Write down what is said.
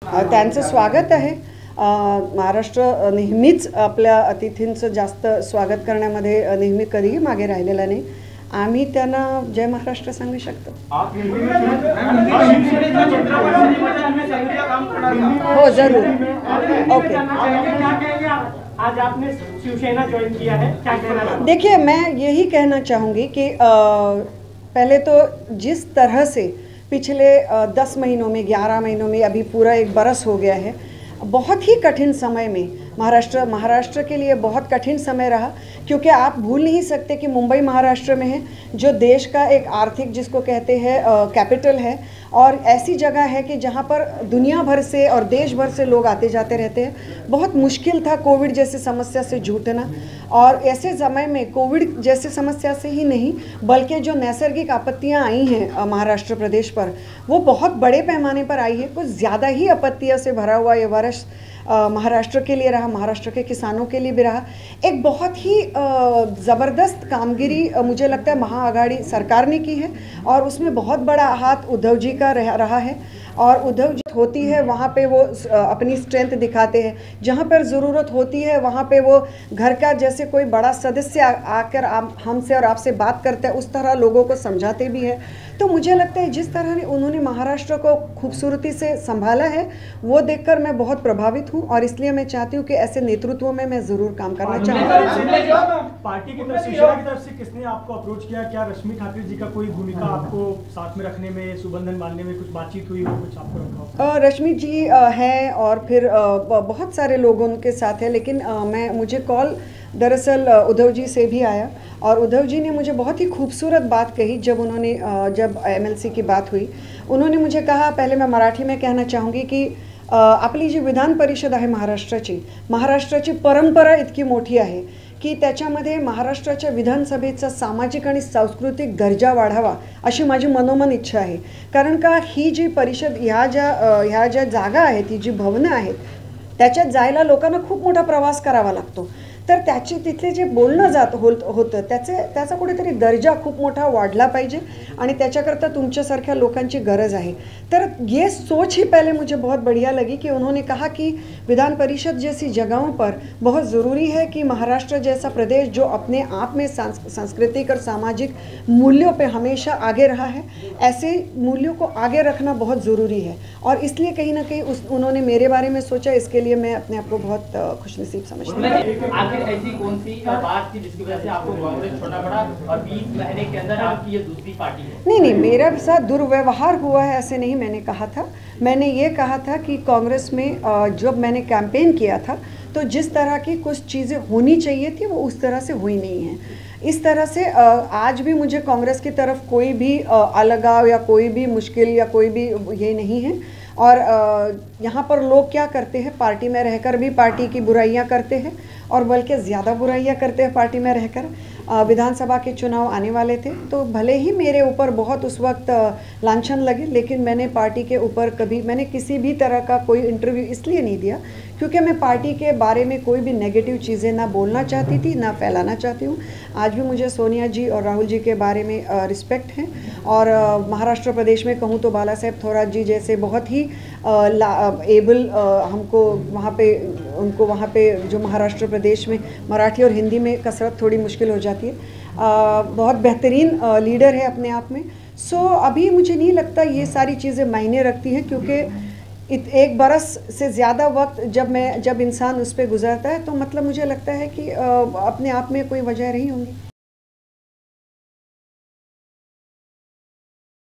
त्यांचं स्वागत आहे। महाराष्ट्र नेहमीच आपल्या अतिथींचं जास्त स्वागत करण्यामध्ये नेहमी कधीही मागे राहिलेला नाही। आम्ही त्यांना जय महाराष्ट्र सांगू शकतो। हो जरूर। ओके, आज आपने शिवसेना ज्वाइन किया है, क्या कहना? देखिए, मैं यही कहना चाहूँगी कि पहले तो जिस तरह से पिछले 10 महीनों में 11 महीनों में अभी पूरा 1 बरस हो गया है, बहुत ही कठिन समय में महाराष्ट्र के लिए बहुत कठिन समय रहा, क्योंकि आप भूल नहीं सकते कि मुंबई महाराष्ट्र में है, जो देश का एक आर्थिक जिसको कहते हैं कैपिटल है, और ऐसी जगह है कि जहाँ पर दुनिया भर से और देश भर से लोग आते जाते रहते हैं। बहुत मुश्किल था कोविड जैसी समस्या से जूझना, और ऐसे समय में कोविड जैसी समस्या से ही नहीं बल्कि जो नैसर्गिक आपत्तियाँ आई हैं महाराष्ट्र प्रदेश पर, वो बहुत बड़े पैमाने पर आई है। कुछ ज़्यादा ही आपत्तियों से भरा हुआ ये वर्ष महाराष्ट्र के लिए रहा, महाराष्ट्र के किसानों के लिए भी रहा। एक बहुत ही ज़बरदस्त कामगिरी मुझे लगता है महाआघाड़ी सरकार ने की है, और उसमें बहुत बड़ा हाथ उद्धव जी का रहा है। और उद्धव जी होती है वहाँ पे वो अपनी स्ट्रेंथ दिखाते हैं, जहाँ पर ज़रूरत होती है वहाँ पे वो घर का जैसे कोई बड़ा सदस्य आकर हमसे और आपसे बात करता है, उस तरह लोगों को समझाते भी है। तो मुझे लगता है जिस तरह उन्होंने महाराष्ट्र को खूबसूरती से संभाला है, वो देखकर मैं बहुत प्रभावित हूँ, और इसलिए मैं चाहती हूँ कि ऐसे नेतृत्व में मैं ज़रूर काम करना चाहूँगी। पार्टी की तरफ, शिवसेना की तरफ से किसने आपको अप्रोच किया? क्या रश्मि ठाकुर जी का कोई भूमिका आपको साथ में रखने में, सुबंधन बांधने में कुछ बातचीत हुई हो, कुछ आपको रखा? रश्मि जी हैं, और फिर बहुत सारे लोग उनके साथ हैं, लेकिन मुझे कॉल दरअसल उद्धव जी से भी आया, और उद्धव जी ने मुझे बहुत ही खूबसूरत बात कही। जब MLC की बात हुई, उन्होंने मुझे कहा, पहले मैं मराठी में कहना चाहूँगी की आपली जी विधान परिषद आहे महाराष्ट्राची परंपरा इतकी मोठी आहे की त्याच्यामध्ये महाराष्ट्राच्या विधानसभेचा सामाजिक आणि सांस्कृतिक दर्जा वाढावा अशी माझी मनोमन इच्छा आहे। कारण का ही जी परिषद ह्या ज्या जागा आहेत, ही जी भवनं आहेत, त्याच्यात जायला लोकांना खूप मोठा प्रवास करावा लागतो। तर तिथले जे बोलणं होतं त्याचा कुठेतरी दर्जा खूप मोठा वाढला पाहिजे, आणि त्याच्याकरता तुमच्यासारख्या लोकांची गरज आहे। तर ये सोच ही पहले मुझे बहुत बढ़िया लगी कि उन्होंने कहा कि विधान परिषद जैसी जगहों पर बहुत ज़रूरी है कि महाराष्ट्र जैसा प्रदेश जो अपने आप में सांस्कृतिक और सामाजिक मूल्यों पे हमेशा आगे रहा है, ऐसे मूल्यों को आगे रखना बहुत ज़रूरी है। और इसलिए कहीं ना कहीं उन्होंने मेरे बारे में सोचा, इसके लिए मैं अपने आप को बहुत खुशनसीब समझती हूँ। ऐसी कौन सी बात थी जिसकी वजह से आपको कांग्रेस छोड़ना पड़ा, और 20 महीने के अंदर आपकी ये दूसरी पार्टी है? नहीं, मेरे साथ दुर्व्यवहार हुआ है ऐसे नहीं मैंने कहा था। मैंने ये कहा था कि कांग्रेस में जब मैंने कैंपेन किया था, तो जिस तरह की कुछ चीज़ें होनी चाहिए थी वो उस तरह से हुई नहीं है। इस तरह से आज भी मुझे कांग्रेस की तरफ कोई भी अलगाव या कोई भी मुश्किल या कोई भी ये नहीं है। और यहाँ पर लोग क्या करते हैं, पार्टी में रहकर भी पार्टी की बुराइयाँ करते हैं, और बल्कि ज़्यादा बुराइयाँ करते हैं पार्टी में रहकर। विधानसभा के चुनाव आने वाले थे, तो भले ही मेरे ऊपर बहुत उस वक्त लांछन लगे, लेकिन मैंने पार्टी के ऊपर मैंने किसी भी तरह का कोई इंटरव्यू इसलिए नहीं दिया क्योंकि मैं पार्टी के बारे में कोई भी नेगेटिव चीज़ें ना बोलना चाहती थी, ना फैलाना चाहती हूँ। आज भी मुझे सोनिया जी और राहुल जी के बारे में रिस्पेक्ट है, और महाराष्ट्र प्रदेश में कहूँ तो बाला साहेब थोरात जी जैसे बहुत ही एबल उनको वहाँ पे जो महाराष्ट्र प्रदेश में मराठी और हिंदी में कसरत थोड़ी मुश्किल हो जाती है, बहुत बेहतरीन लीडर है अपने आप में। सो अभी मुझे नहीं लगता ये सारी चीज़ें मायने रखती हैं, क्योंकि 1 बरस से ज़्यादा वक्त जब इंसान उस पर गुजरता है, तो मतलब मुझे लगता है कि अपने आप में कोई वजह रही होंगी।